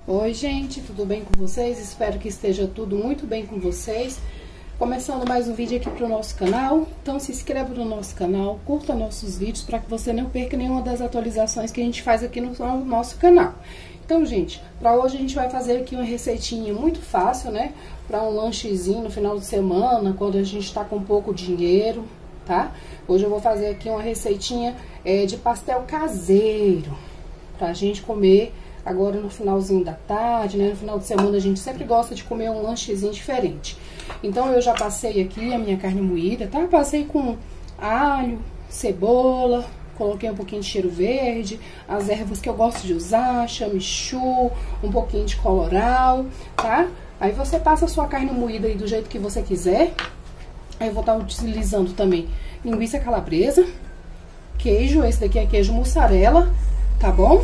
Oi, gente, tudo bem com vocês? Espero que esteja tudo muito bem com vocês. Começando mais um vídeo aqui para o nosso canal. Então se inscreva no nosso canal, curta nossos vídeos para que você não perca nenhuma das atualizações que a gente faz aqui no nosso canal. Então, gente, para hoje a gente vai fazer aqui uma receitinha muito fácil, né? Para um lanchezinho no final de semana, quando a gente tá com pouco dinheiro, tá? Hoje eu vou fazer aqui uma receitinha de pastel caseiro, pra gente comer agora no finalzinho da tarde, né? No final de semana a gente sempre gosta de comer um lanchezinho diferente. Então eu já passei aqui a minha carne moída, tá? Passei com alho, cebola, coloquei um pouquinho de cheiro verde, as ervas que eu gosto de usar, chamichu, um pouquinho de colorau, tá? Aí você passa a sua carne moída aí do jeito que você quiser. Aí eu vou estar utilizando também linguiça calabresa, queijo, esse daqui é queijo mussarela, tá bom?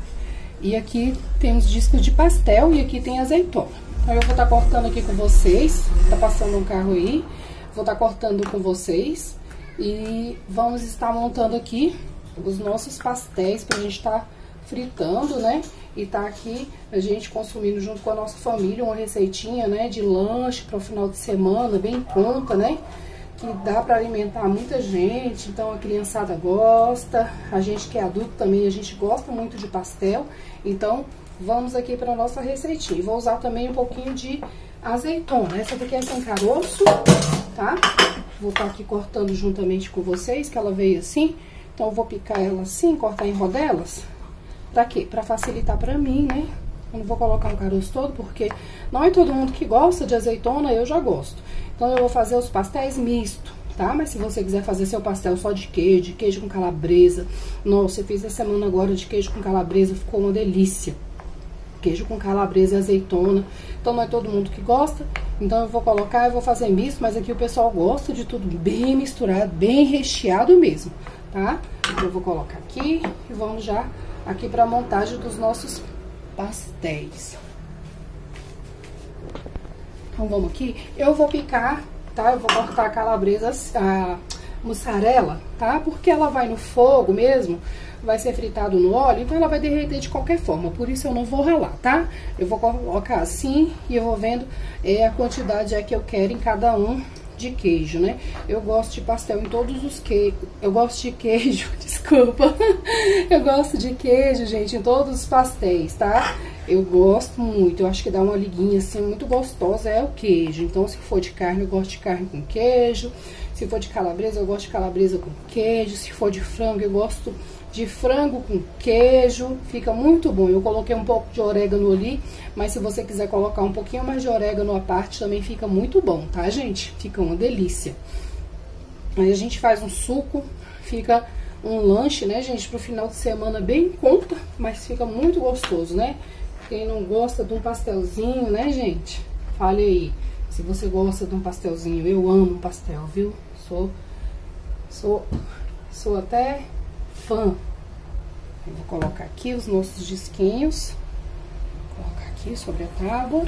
E aqui tem os discos de pastel e aqui tem azeitona. Então eu vou estar cortando aqui com vocês, tá passando um carro aí, vou estar cortando com vocês e vamos estar montando aqui os nossos pastéis pra gente estar fritando, né? E tá aqui a gente consumindo junto com a nossa família uma receitinha, né, de lanche para o final de semana, bem pronta, né? Que dá para alimentar muita gente, então a criançada gosta, a gente que é adulto também, a gente gosta muito de pastel. Então, vamos aqui para nossa receitinha. Vou usar também um pouquinho de azeitona. Essa daqui é sem caroço, tá? Vou estar aqui cortando juntamente com vocês, que ela veio assim. Então, eu vou picar ela assim, cortar em rodelas. Pra quê? Pra facilitar pra mim, né? Eu não vou colocar um caroço todo, porque não é todo mundo que gosta de azeitona, eu já gosto. Então, eu vou fazer os pastéis misto, tá? Mas se você quiser fazer seu pastel só de queijo com calabresa. Nossa, eu fiz essa semana agora de queijo com calabresa, ficou uma delícia. Queijo com calabresa e azeitona. Então, não é todo mundo que gosta. Então, eu vou colocar, eu vou fazer misto, mas aqui o pessoal gosta de tudo bem misturado, bem recheado mesmo, tá? Eu vou colocar aqui e vamos já aqui pra montagem dos nossos pastéis. Então, vamos aqui. Eu vou picar, tá? Eu vou cortar a calabresa, a mussarela, tá? Porque ela vai no fogo mesmo, vai ser fritado no óleo, então ela vai derreter de qualquer forma. Por isso eu não vou ralar, tá? Eu vou colocar assim e eu vou vendo a quantidade que eu quero em cada um de queijo, né? Eu gosto de pastel em todos os queijos. Eu gosto de queijo, desculpa. Eu gosto de queijo, gente, em todos os pastéis, tá? Eu gosto muito, eu acho que dá uma liguinha assim muito gostosa, é o queijo. Então, se for de carne, eu gosto de carne com queijo. Se for de calabresa, eu gosto de calabresa com queijo. Se for de frango, eu gosto de frango com queijo. Fica muito bom. Eu coloquei um pouco de orégano ali, mas se você quiser colocar um pouquinho mais de orégano à parte, também fica muito bom, tá, gente? Fica uma delícia. Aí a gente faz um suco, fica um lanche, né, gente, pro final de semana bem em conta, mas fica muito gostoso, né? Quem não gosta de um pastelzinho, né, gente? Fale aí, se você gosta de um pastelzinho. Eu amo pastel, viu? Sou até fã. Eu vou colocar aqui os nossos disquinhos. Vou colocar aqui sobre a tábua.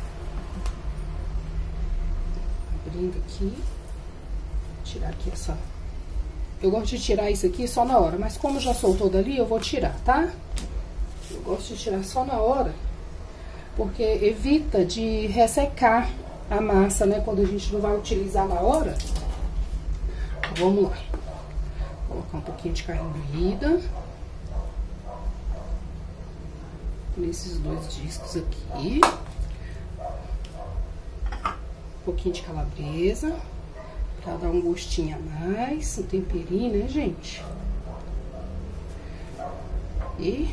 Abrindo aqui. Tirar aqui essa... Eu gosto de tirar isso aqui só na hora, mas como já soltou dali, eu vou tirar, tá? Eu gosto de tirar só na hora, porque evita de ressecar a massa, né? Quando a gente não vai utilizar na hora. Vamos lá. Vou colocar um pouquinho de carne moída nesses dois discos aqui. Um pouquinho de calabresa, pra dar um gostinho a mais, um temperinho, né, gente? E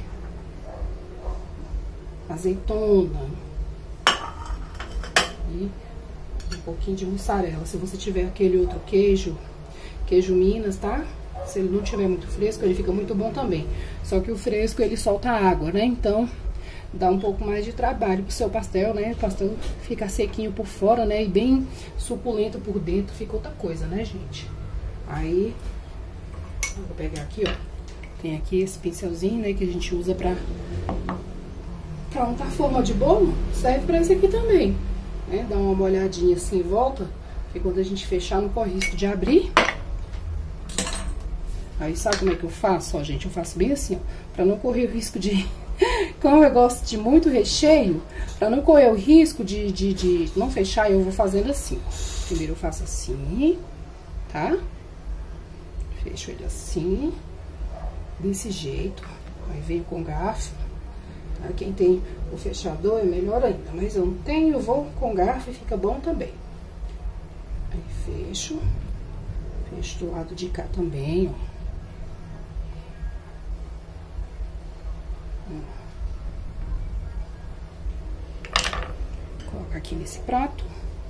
azeitona. E um pouquinho de mussarela. Se você tiver aquele outro queijo Minas, tá? Se ele não tiver muito fresco, ele fica muito bom também. Só que o fresco, ele solta água, né? Então, dá um pouco mais de trabalho pro seu pastel, né? O pastel fica sequinho por fora, né? E bem suculento por dentro, fica outra coisa, né, gente? Aí, eu vou pegar aqui, ó. Tem aqui esse pincelzinho, né? Que a gente usa pra untar forma de bolo. Serve pra esse aqui também, né? Dá uma molhadinha assim em volta, que quando a gente fechar não corre risco de abrir. Aí, sabe como é que eu faço? Ó, gente, eu faço bem assim, ó, pra não correr o risco de Como eu gosto de muito recheio, pra não correr o risco de não fechar, eu vou fazendo assim. Primeiro eu faço assim, tá? Fecho ele assim, desse jeito. Aí venho com garfo. Tá? Quem tem o fechador é melhor ainda, mas eu não tenho, eu vou com garfo e fica bom também. Aí fecho. Fecho do lado de cá também, ó. Coloca aqui nesse prato.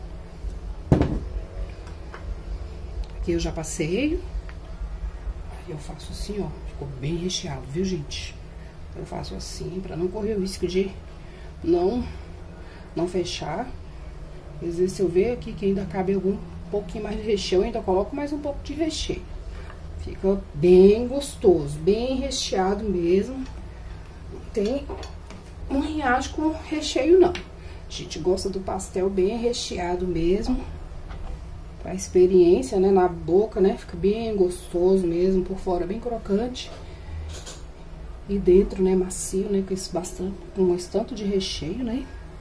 Aqui eu já passei. Aí eu faço assim, ó. Ficou bem recheado, viu, gente? Eu faço assim, pra não correr o risco de não fechar. Às vezes, se eu ver aqui que ainda cabe algum pouquinho mais de recheio, eu ainda coloco mais um pouco de recheio. Fica bem gostoso, bem recheado mesmo. Não tem um riacho com recheio, não. A gente gosta do pastel bem recheado mesmo. Pra experiência, né, na boca, né, fica bem gostoso mesmo, por fora bem crocante. E dentro, né, macio, né, com esse tanto de recheio, né.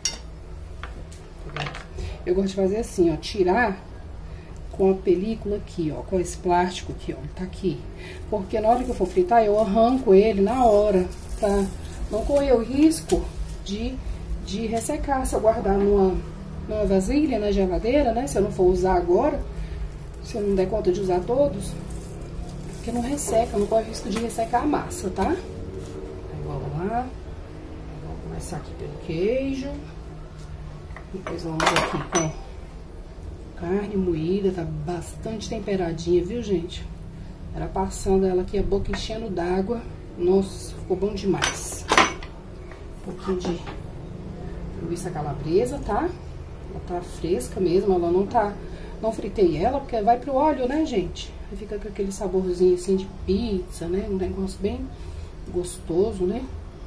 Eu gosto de fazer assim, ó, tirar com a película aqui, ó, com esse plástico aqui, ó, tá aqui. Porque na hora que eu for fritar, eu arranco ele na hora, pra não correr o risco de ressecar. Se eu guardar numa vasilha, na geladeira, né, se eu não for usar agora, se eu não der conta de usar todos, porque não resseca, não corre o risco de ressecar a massa, tá? Aí vamos lá, vamos começar aqui pelo queijo, depois vamos aqui com carne moída, tá bastante temperadinha, viu, gente? Era passando ela aqui, a boca enchendo d'água. Nossa, ficou bom demais. Um pouquinho de linguiça calabresa, tá? Ela tá fresca mesmo, ela não tá... Não fritei ela, porque vai pro óleo, né, gente? Aí fica com aquele saborzinho assim de pizza, né? Um negócio bem gostoso, né?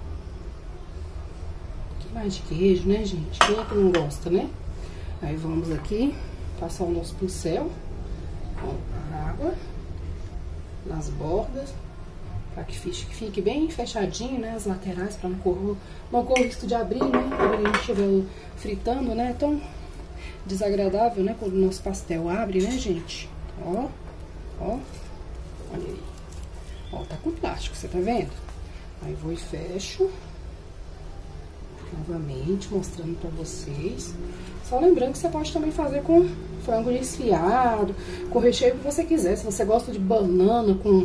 Um pouquinho mais de queijo, né, gente? Quem é que não gosta, né? Aí vamos aqui passar o nosso pincel com água nas bordas, para que fique bem fechadinho, né, as laterais, para não correr o risco de abrir, né, quando a gente estiver fritando, né, tão desagradável, né, quando o nosso pastel abre, né, gente. Ó, olha aí. Ó, tá com plástico, você tá vendo? Aí vou e fecho novamente, mostrando pra vocês. Só lembrando que você pode também fazer com frango desfiado, com o recheio que você quiser. Se você gosta de banana com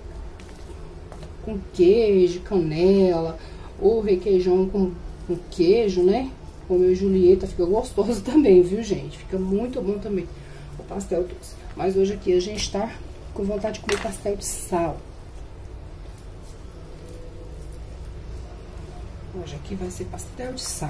queijo, canela, ou requeijão com queijo, né? O meu Julieta fica gostoso também, viu, gente? Fica muito bom também o pastel doce. Mas hoje aqui a gente tá com vontade de comer pastel de sal. Hoje aqui vai ser pastel de sal.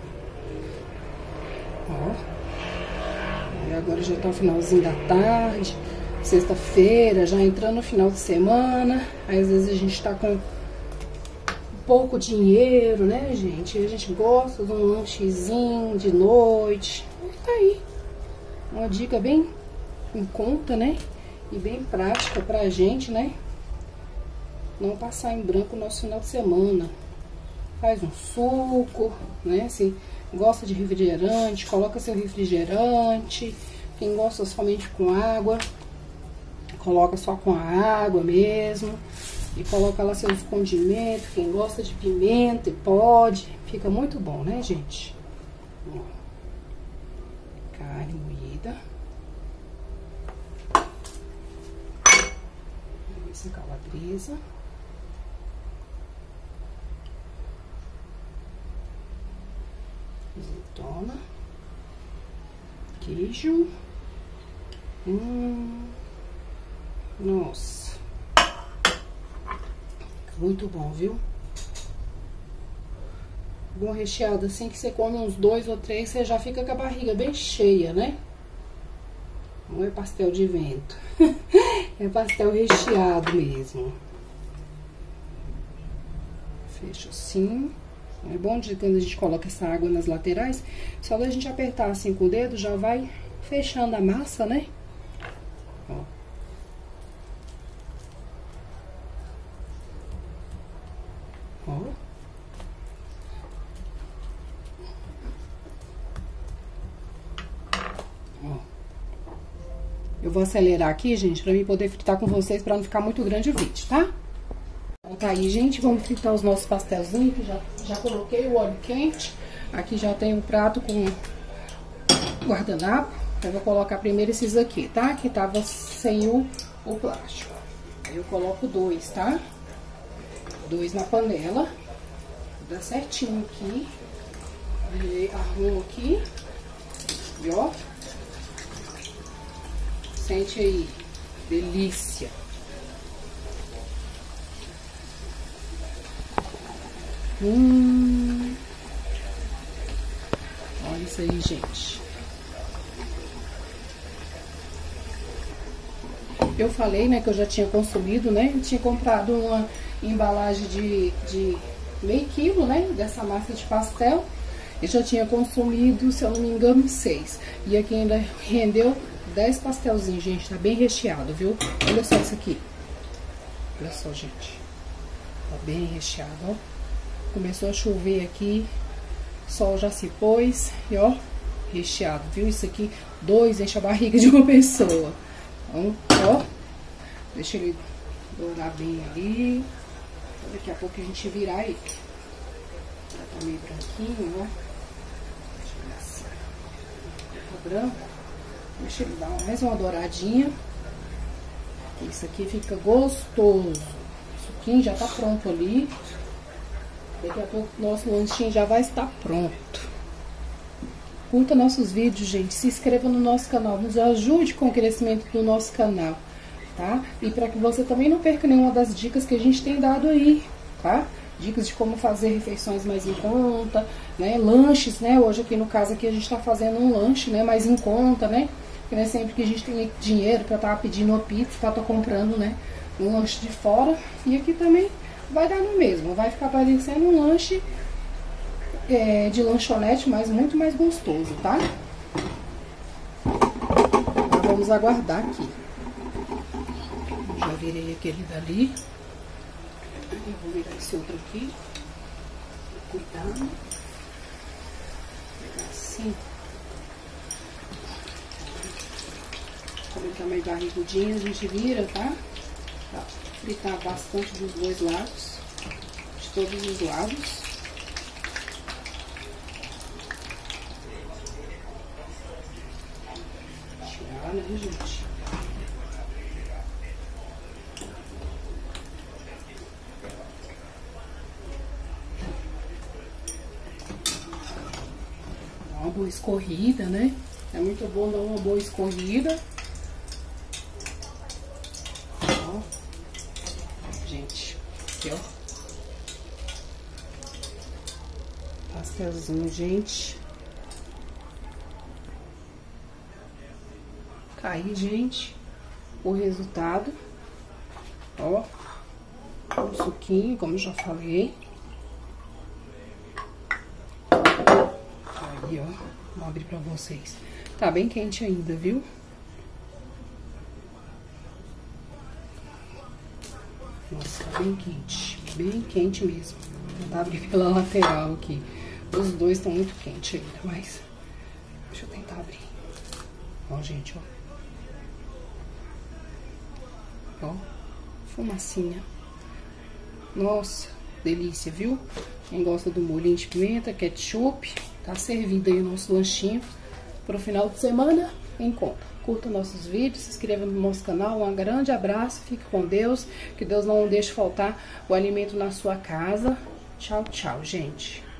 Ó. E agora já tá o finalzinho da tarde. Sexta-feira, já entrando no final de semana. Aí às vezes a gente tá com pouco dinheiro, né, gente? A gente gosta de um lanchezinho de noite. Tá aí. Uma dica bem em conta, né? E bem prática pra gente, né? Não passar em branco o nosso final de semana. Faz um suco, né? Se gosta de refrigerante, coloca seu refrigerante. Quem gosta somente com água, coloca só com a água mesmo. E coloca lá seus condimentos. Quem gosta de pimenta, pode. Fica muito bom, né, gente? Ó. Carne moída. Linguiça calabresa. Azeitona, queijo. Nossa, muito bom, viu? Bom recheado assim, que você come uns 2 ou 3, você já fica com a barriga bem cheia, né? Não é pastel de vento. É pastel recheado mesmo. Fecha assim. É bom de quando a gente coloca essa água nas laterais, só da gente apertar assim com o dedo, já vai fechando a massa, né? Ó. Ó. vou acelerar aqui, gente, pra mim poder fritar com vocês, pra não ficar muito grande o vídeo, tá? Então tá aí, gente, vamos fritar os nossos pastelzinhos, que já coloquei o óleo quente. Aqui já tem um prato com guardanapo. Eu vou colocar primeiro esses aqui, tá? Que tava sem o plástico. Aí eu coloco 2, tá? 2 na panela. Dá certinho aqui. Arrumo aqui. E ó. Sente aí. Delícia. Olha isso aí, gente. Eu falei, né, que eu já tinha consumido, né? Eu tinha comprado uma embalagem de meio quilo, né? Dessa massa de pastel. Eu já tinha consumido, se eu não me engano, 6. E aqui ainda rendeu 10 pastelzinhos, gente. Tá bem recheado, viu? Olha só isso aqui. Olha só, gente. Tá bem recheado, ó. Começou a chover aqui. O sol já se pôs. E ó, recheado, viu? Isso aqui, 2 enche a barriga de uma pessoa. Então, ó. Deixa ele dourar bem ali. Daqui a pouco a gente virar ele. Já tá meio branquinho, ó. Deixa eu ver assim. Tá branco. Deixa ele dar mais uma douradinha. Isso aqui fica gostoso. O suquinho já tá pronto ali. Daqui a pouco o nosso lanchinho já vai estar pronto. Curta nossos vídeos, gente. Se inscreva no nosso canal. Nos ajude com o crescimento do nosso canal, tá? E para que você também não perca nenhuma das dicas que a gente tem dado aí, tá? Dicas de como fazer refeições mais em conta, né? Lanches, né? Hoje aqui no caso aqui a gente tá fazendo um lanche, né? Mais em conta, né? Porque não é sempre que a gente tem dinheiro pra estar pedindo uma pizza, pra estar comprando, né? Um lanche de fora. E aqui também vai dar no mesmo. Vai ficar parecendo um lanche de lanchonete, mas muito mais gostoso, tá? Agora vamos aguardar aqui. Já virei aquele dali. Eu vou virar esse outro aqui. Cuidado. Pegar assim. Como ele tá meio barrigudinho, a gente vira, tá? Pra fritar bastante dos dois lados. De todos os lados. Tirar, né, gente? Uma boa escorrida, né? É muito bom dar uma boa escorrida. Ó. Gente, aqui, ó. Pastelzinho, gente. Tá aí, gente, o resultado. Ó. O suquinho, como eu já falei. Aí, ó, vou abrir pra vocês. Tá bem quente ainda, viu? Nossa, tá bem quente mesmo. Vou tentar abrir pela lateral aqui. Os dois estão muito quentes ainda, mas deixa eu tentar abrir. Ó, gente, ó. Ó, fumacinha. Nossa, delícia, viu? Quem gosta do molhinho de pimenta, ketchup, tá servido aí o nosso lanchinho pro final de semana em conta. Curta nossos vídeos, se inscreva no nosso canal. Um grande abraço, fique com Deus. Que Deus não deixe faltar o alimento na sua casa. Tchau, tchau, gente.